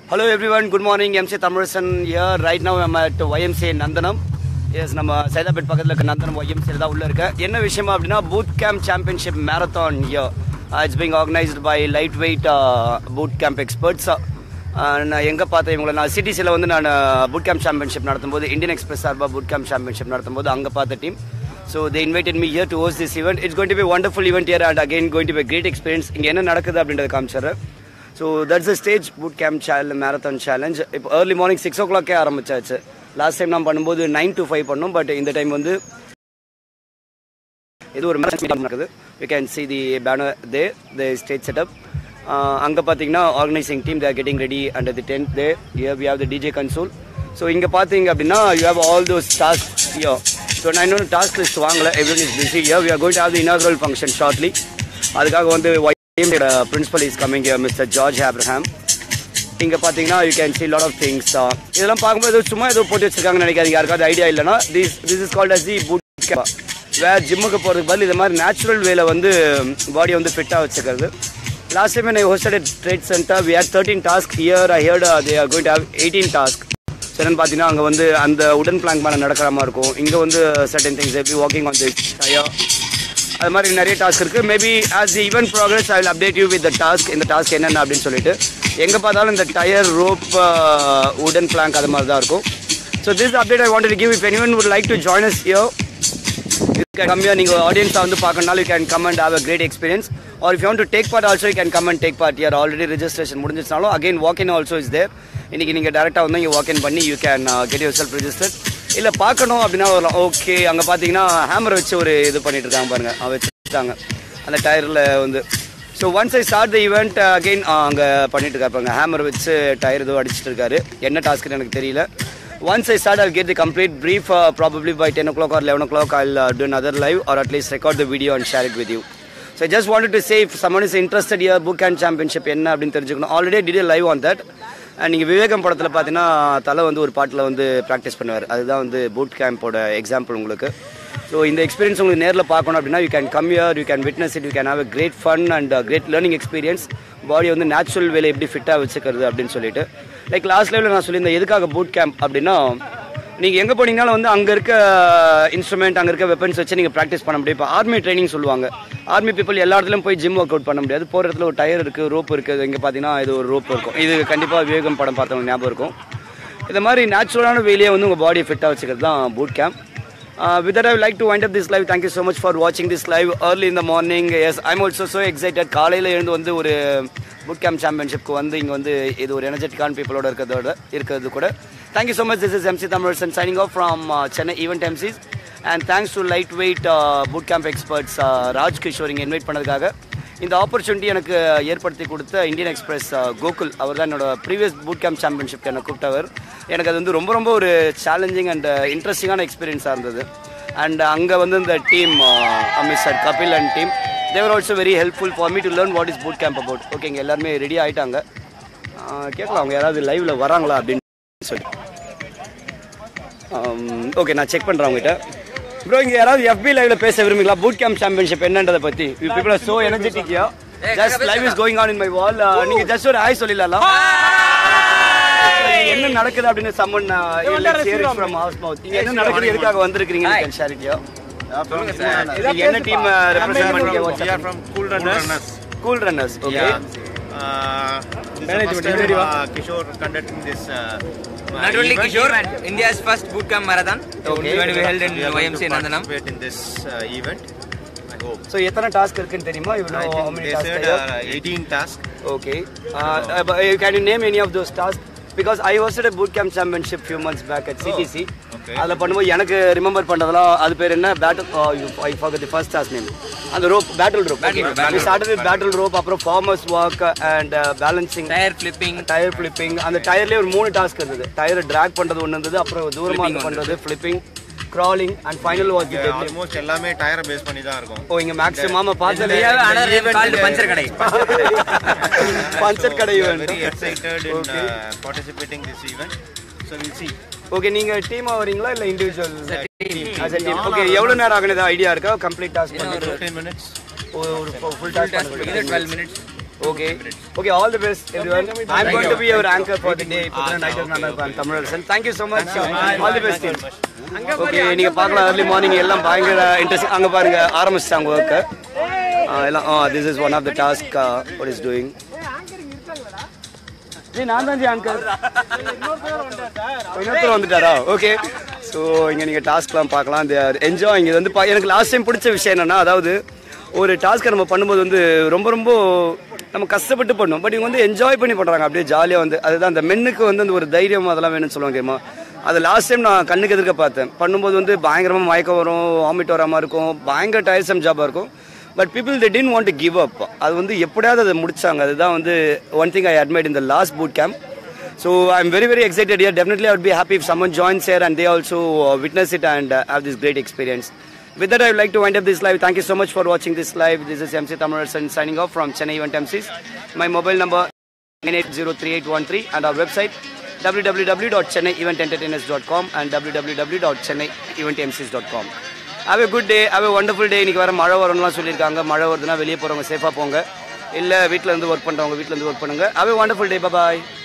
Hello everyone, good morning. MC Thamizharasan here. Right now I'm at YMCA Nandanam. Yes, நம்ம சைதாபேட் பக்கத்துல இருக்க நந்தனம் YMCA தான் உள்ள இருக்க. என்ன விஷயமா அப்படினா Bootcamp Championship Marathon here. It's being organized by lightweight Bootcamp experts. நான் எங்க பார்த்தேன் இவங்களை நான் சிட்டிஸ்ல வந்து நான் Bootcamp Championship நடத்தும்போது Indian Express சார்பா Bootcamp Championship நடத்தும்போது அங்க பார்த்த team. So they invited me here to host this event. It's going to be a wonderful event here and again going to be a great experience. இங்க என்ன நடக்குது அப்படின்றத காமிச்சறேன். So that's the stage Bootcamp Marathon Challenge. Early morning 6 o'clock ஆரம்பிச்சாச்சு. Last time நாம் பண்ணும்போது 9 to 5 பண்ணோம். But இந்த time வந்து இது ஒரு marathon நடக்குது. You can see the banner there, the stage setup. அங்க பாத்தீங்கன்னா organizing team they are getting ready under the tent there. Here we have the DJ console. So இங்க பாத்தீங்க அப்படினா you have all those tasks here. So நான் இன்னொரு task list வாங்கல. Everyone is busy here. We are going to have the inaugural function shortly. அதுக்காக வந்து the principal is coming here, Mr. George Abraham. இங்க பாத்தீங்கன்னா you can see a lot of things. இதெல்லாம் பாக்கும்போது சும்மா ஏதோ போட்டு வச்சிருக்காங்கன்னு நினைக்காதீங்க. யாருக்காவது ஐடியா இல்லனா this is called as the bootcamp. where ஜிம்முக்கு போறதுக்கு பதில் இந்த மாதிரி நேச்சுரல் வேல வந்து பாடியை வந்து ஃபிட்டா வச்சுக்கிறது. Last time when I hosted at Trade Center we had 13 tasks. Here I heard they are going to have 18 tasks. என்னன்னு பாத்தீங்கன்னா அங்க வந்து அந்த உடன் பிளாங்க் மேல நடக்கிற மாதிரி இருக்கும். இங்க வந்து certain things they be walking on the tire. அது மாதிரி நிறைய டாஸ்க் இருக்கு. Maybe as the event progress I will update you with the task. இந்த டாஸ்க் என்னென்ன அப்படின்னு சொல்லிட்டு எங்க பார்த்தாலும் இந்த டயர் ரோப் wooden plank அது மாதிரி தான் இருக்கும். So this is the update I wanted to give. If anyone would like to join us here, you can come here. நீங்க ஆடியன்ஸ் வந்து பார்க்கறனால you can come and have a great experience. Or if you want to take part also you can come and take part here. Already registration முடிஞ்சிருச்சாலும் again walk in also is there. இன்னைக்கு நீங்க டைரக்டா வந்து இங்க walk in பண்ணி you can get yourself registered. இல்ல பார்க்கணும் அப்படினா okay அங்க பாத்தீங்கன்னா ஹேமர் வச்சு ஒரு இது பண்ணிட்டு இருக்காங்க பாருங்க. வச்சிட்டாங்க அந்த டயர்ல வந்து. So once I start the event again அங்க பண்ணிட்டு இருக்காங்க ஹேமர் வச்சு டயர் ஏதோ அடிச்சிட்டு இருக்காரு. என்ன டாஸ்க்னு எனக்கு தெரியல. Once I start I'll get the complete brief. Probably by 10 o'clock or 11 o'clock I'll do another live or at least record the video and share it with you. So I just wanted to say if someone is interested here Bootcamp Championship என்ன அப்படினு தெரிஞ்சுக்கணும். Already I did a live on that. And நீங்க விவேகம் படத்துல பாத்தீங்கன்னா தல வந்து ஒரு பாட்டுல வந்து பிராக்டீஸ் பண்ணுவார். அதுதான் வந்து பூட் கேம்போட எக்ஸாம்பிள் உங்களுக்கு. ஸோ இந்த எக்ஸ்பீரியன்ஸ் உங்களுக்கு நேரில் பார்க்கணும் அப்படின்னா you can come here, you can witness it, you can have a great fun and great learning experience. பாடி வந்து நேச்சுரல் வேலை எப்படி ஃபிட்டாக வச்சுக்கிறது அப்படின்னு சொல்லிட்டு லைக் லாஸ்ட் லைவ்ல நான் சொல்லியிருந்தேன் எதுக்காக பூட் கேம்ப் அப்படின்னா நீங்கள் எங்கே போனீங்கனாலும் வந்து அங்கே இருக்க இன்ஸ்ட்ருமெண்ட் அங்கே இருக்க வெப்பன்ஸ் வச்சு நீங்கள் ப்ராக்டிஸ் பண்ண முடியும். இப்போ ஆர்மி ட்ரைனிங் சொல்லுவாங்க. ஆர்மி பீப்புள் எல்லா இடத்துலையும் போய் ஜிம் ஒர்க் அவுட் பண்ண முடியாது. போகிற இடத்துல ஒரு டயர் இருக்குது, ரோப் இருக்குது. இங்கே பார்த்தீங்கன்னா இது ஒரு ரோப் இருக்கும். இது கண்டிப்பாக விவேகம் படம் பார்த்தவங்க ஞாபகம் இருக்கும். இந்த மாதிரி நேச்சுரலான வேலையை வந்து உங்கள் பாடியை ஃபிட்டாக வச்சுக்கிறது தான் boot camp. With that I would like to wind up this live. Thank you so much for watching this live early in the morning. Yes, I'm also so excited. காலையில எழுந்து வந்து ஒரு Bootcamp Championshipக்கு வந்து இங்க வந்து இது ஒரு எனர்ஜெட்டிக்கான பீப்புளோட இருக்கிறது கூட. Thank you so much. This is MC Thamizharasan signing off from Chennai Event Emcees. And thanks to lightweight Bootcamp experts Raj Kishore இங்க இன்வைட் பண்ணதுக்காக. இந்த ஆப்பர்ச்சுனிட்டி எனக்கு ஏற்படுத்தி கொடுத்த இந்தியன் எக்ஸ்பிரஸ் கோகுல் அவர் தான் என்னோட ப்ரீவியஸ் Bootcamp Championship என்னை கூப்பிட்டவர். எனக்கு அது வந்து ரொம்ப ஒரு சேலஞ்சிங் அண்ட் இன்ட்ரெஸ்டிங்கான எக்ஸ்பீரியன்ஸாக இருந்தது. அண்ட் அங்கே வந்து இந்த team mister Kapil and team they were also very helpful for me to learn what is Bootcamp about. ஓகேங்க எல்லாருமே ரெடி ஆகிட்டாங்க. கேட்கலாம் அவங்க யாராவது லைவ்ல வராங்களா அப்படின்னு சொல்லி. ஓகே நான் செக் பண்ணுறேன் அவங்ககிட்ட. ப்ரோ இங்கே யாராவது FB லைவ்ல பேச விரும்புங்களா Bootcamp Championship என்னன்றதை பற்றி? You people are so energetic here. Just live is going on in my wall. நீங்கள் ஜஸ்ட் ஒரு ஹாய் சொல்லிடலாம். என்ன நடக்குது அப்படின்னு someone share it from house mouth. இங்க என்ன நடக்குது எதுக்காக வந்திருக்கீங்க you can share it here. சொல்லுங்க சார். நீங்க என்ன டீம் ரெப்ரசன்ட் பண்றீங்க? We are from Cool Runners. Okay. Management Kishore conducting this not only Kishore India's first Bootcamp marathon. Okay. Going to be held in YMCA Nandanam in this event. I hope. So எத்தனை task இருக்குன்னு தெரியுமா? You know how many tasks? 18 tasks. Okay. Can you name any of those tasks? Because I hosted a Bootcamp Championship few months back at CTC. அதில் பண்ணும்போது எனக்கு remember பண்ணுறதுலாம் அது பேர் என்ன battle I forgot the first task name. அந்த rope battle rope. We started with battle rope, அப்புறம் farmers walk and balancing, tyre flipping. அந்த டயர்லேயே ஒரு 3 டாஸ்க் இருந்தது. டயரை ட்ராக் பண்ணுறது ஒன்று இருந்தது, அப்புறம் தூரமாக பண்ணுறது flipping, crawling and final was the deadlift. Almost எல்லாமே டயர் பேஸ் பண்ணி தான் இருக்கும். ஓ இங்க மேக்ஸிமம் பார்த்தது another event called பஞ்சர் கடை. பஞ்சர் கடை event. Very excited in participating this event. So we'll see. Okay நீங்க டீமா வரீங்களா இல்ல individual? as a team. Okay எவ்வளவு நேரம் ஆகுனது ஐடியா இருக்கா? கம்ப்ளீட் டாஸ்க் பண்ணி 15 minutes. ஒரு ஃபுல் டாஸ்க் பண்ணி 12 minutes. Okay. Okay, all the best, everyone. I'm going to be your anchor for the day. Thamizharasan. Thank you so much. All the best, team. Okay, நீங்க பார்க்கலாம் early morning எல்லாம் பயங்கர interesting. அங்க பாருங்க ஆரம்பிச்சிட்டாங்க work. This is one of the task what is doing. Ji நான் தான் G uncle. இன்னொருத்தர் வந்துட்டாரா? ஓகே. ஸோ இங்கே நீங்கள் டாஸ்க்லாம் பார்க்கலாம். they are enjoying. இது வந்து எனக்கு லாஸ்ட் டைம் பிடிச்ச விஷயம் என்னன்னா, அதாவது ஒரு டாஸ்க்கை நம்ம பண்ணும்போது வந்து ரொம்ப நம்ம கஷ்டப்பட்டு பண்ணோம். பட் இவங்க வந்து என்ஜாய் பண்ணி பண்ணுறாங்க, அப்படியே ஜாலியாக வந்து. அதுதான் அந்த மென்னுக்கு வந்து அந்த ஒரு தைரியம் அதெல்லாம் வேணும்னு சொல்லுவாங்க கேமா. அது லாஸ்ட் டைம் நான் கண்ணுக்கு எதிர்க்க பார்த்தேன். பண்ணும்போது வந்து பயங்கரமாக மயக்கம் வரும், வாமிட் வராமல் இருக்கும், பயங்கர டயர்சம் ஜாபாக இருக்கும். But people they didn't want to give up. அது வந்து எப்படியாவது அதை முடிச்சாங்க. அதுதான் வந்து one thing I admired in the last boot camp. So I'm very excited here. Definitely I would be happy if someone joins here and they also witness it and have this great experience. With that, I would like to wind up this live. Thank you so much for watching this live. This is MC Thamizharasan signing off from Chennai Event Emcees. My mobile number 98038113 and our website www.chennaievententertainers.com and www.chennaieventmcs.com. Have a good day. Have a wonderful day. இன்னைக்கு வர மழை வரும்லாம் சொல்லியிருக்காங்க. மழை வருதுன்னா வெளியே போகிறவங்க சேஃபாக போங்க. இல்லை வீட்டில் இருந்து ஒர்க் பண்ணுறவங்க வீட்டில் இருந்து ஒர்க் பண்ணுங்க. Have a wonderful day. Bye bye.